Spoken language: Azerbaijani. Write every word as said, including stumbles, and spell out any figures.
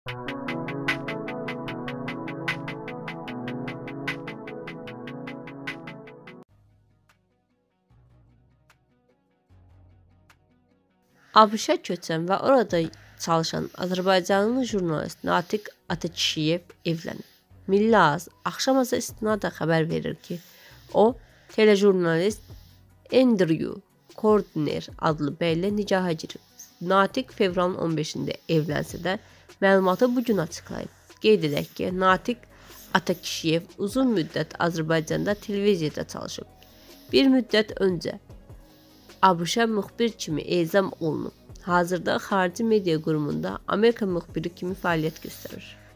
ABŞ-a köçən və orada çalışan Azərbaycanlı jurnalist Natiq Atakişiyev evlənib. Milli Ağız axşamazı istinadən xəbər verir ki, o, telejurnalist Andrew Cordner adlı bəylə nigaha girib. Natiq fevralın on beşində evlənsə də, məlumatı bugün açıqlayıb. Qeyd edək ki, Natiq Atakişiyev uzun müddət Azərbaycanda televiziyada çalışıb. Bir müddət öncə ABŞ-a müxbir kimi ezam olunub. Hazırda xarici media qurumunda Amerika müxbiri kimi fəaliyyət göstərir.